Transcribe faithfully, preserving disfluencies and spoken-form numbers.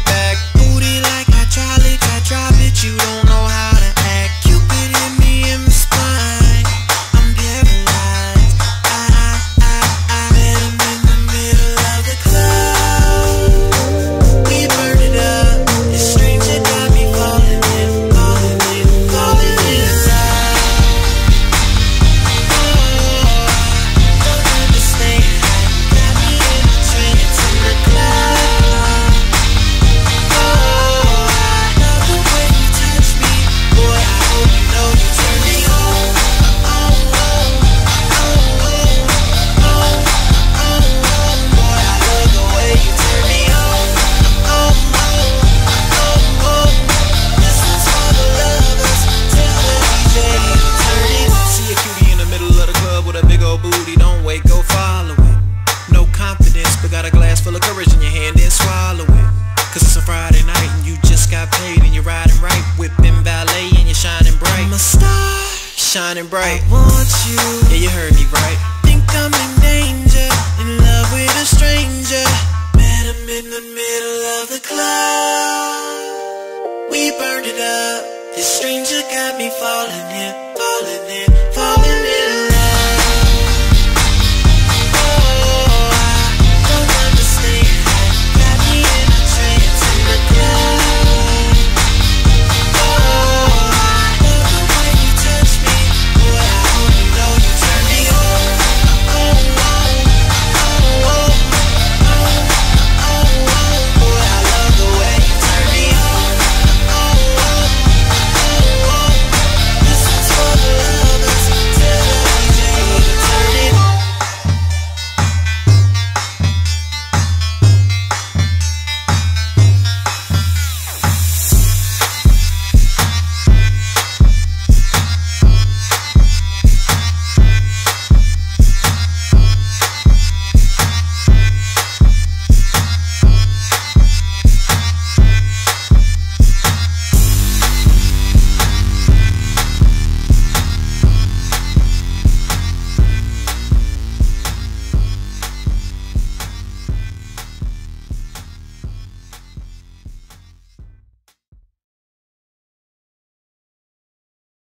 back. Booty like hydraulics, I drop it, you don't know how to act. Cupid hit me in the spine, I'm paralyzed. I, I, I, I met him in the middle of the club. We burned it up, this stranger got me falling in, falling in, falling in love. Oh, don't understand how you got me in a trance in the club. Oh, I love the way you touch me, boy, I hope you know you turn me on. Oh, oh, oh, oh, oh, oh, oh, boy, I love the way you turn me on. Oh, oh, oh, oh, this one's for the lovers, tell the D J to turn it on. See a cutie in the middle of the club with a big old booty, don't wait, go follow it. No confidence, but got a glass full of courage in your hand, then swallow it. Cause it's a Friday night and you just got paid and you're riding right, whipping ballet and you're shining bright. I'm a star, shining bright. I want you, yeah, you heard me right. Think I'm in danger, in love with a stranger. Met him in the middle of the club. We burned it up, this stranger got me falling in, falling in.